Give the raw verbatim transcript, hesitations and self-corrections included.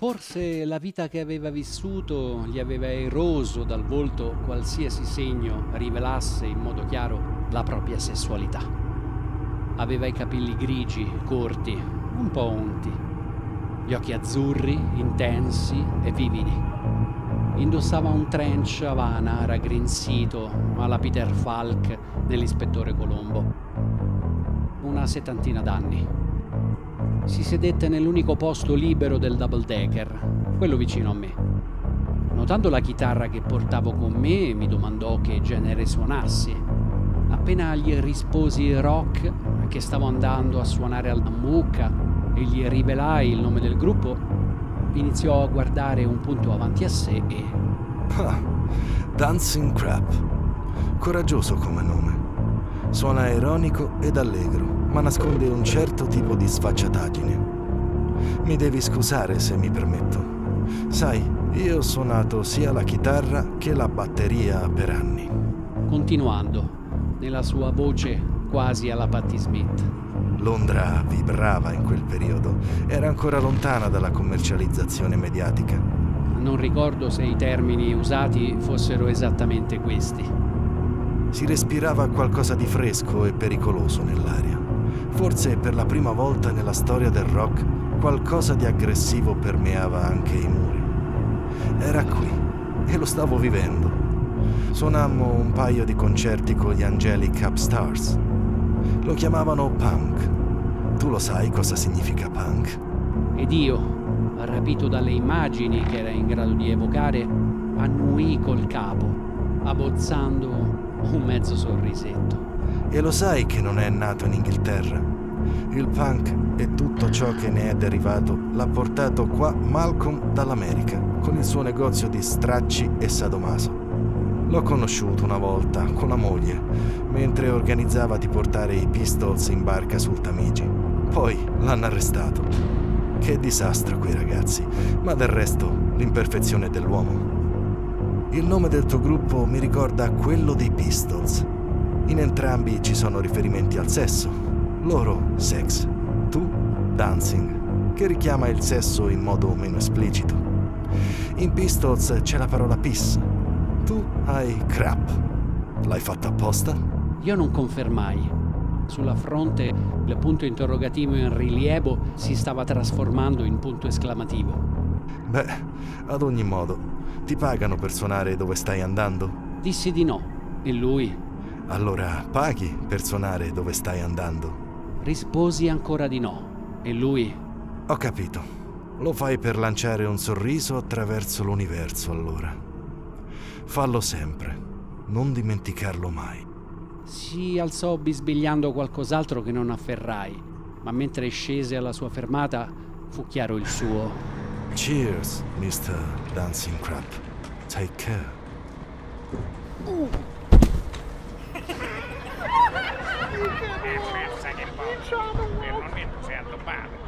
Forse la vita che aveva vissuto gli aveva eroso dal volto qualsiasi segno rivelasse in modo chiaro la propria sessualità. Aveva i capelli grigi, corti, un po' unti, gli occhi azzurri, intensi e vividi. Indossava un trench Havana raggrinzito alla Peter Falk nell'Ispettore Colombo. Una settantina d'anni. Si sedette nell'unico posto libero del double decker, quello vicino a me. Notando la chitarra che portavo con me, mi domandò che genere suonassi. Appena gli risposi rock, che stavo andando a suonare alla mucca, e gli rivelai il nome del gruppo, iniziò a guardare un punto avanti a sé e... Ah, Dancing Crap. Coraggioso come nome. Suona ironico ed allegro, ma nasconde un certo tipo di sfacciataggine. Mi devi scusare se mi permetto. Sai, io ho suonato sia la chitarra che la batteria per anni. Continuando, nella sua voce quasi alla Patti Smith. Londra vibrava in quel periodo, era ancora lontana dalla commercializzazione mediatica. Non ricordo se i termini usati fossero esattamente questi. Si respirava qualcosa di fresco e pericoloso nell'aria. Forse per la prima volta nella storia del rock qualcosa di aggressivo permeava anche i muri. Era qui e lo stavo vivendo. Suonammo un paio di concerti con gli Angelic Upstarts. Lo chiamavano punk. Tu lo sai cosa significa punk? Ed io, rapito dalle immagini che era in grado di evocare, annuii col capo, abbozzando un mezzo sorrisetto. E lo sai che non è nato in Inghilterra? Il punk e tutto ciò che ne è derivato l'ha portato qua Malcolm dall'America, con il suo negozio di stracci e sadomaso. L'ho conosciuto una volta con la moglie, mentre organizzava di portare i Pistols in barca sul Tamigi. Poi l'hanno arrestato. Che disastro quei ragazzi, ma del resto l'imperfezione dell'uomo. Il nome del tuo gruppo mi ricorda quello dei Pistols. In entrambi ci sono riferimenti al sesso. Loro, sex. Tu, dancing, che richiama il sesso in modo meno esplicito. In Pistols c'è la parola piss. Tu hai crap. L'hai fatto apposta? Io non confermai. Sulla fronte il punto interrogativo in rilievo si stava trasformando in punto esclamativo. Beh, ad ogni modo, ti pagano per suonare dove stai andando? Dissi di no. E lui? Allora paghi per suonare dove stai andando? Risposi ancora di no. E lui? Ho capito. Lo fai per lanciare un sorriso attraverso l'universo, allora. Fallo sempre. Non dimenticarlo mai. Si alzò bisbigliando qualcos'altro che non afferrai, ma mentre scese alla sua fermata fu chiaro il suo. Cheers, mister Dancing Crap. Take care. Uh. E pensa che poi, per non è certo padre.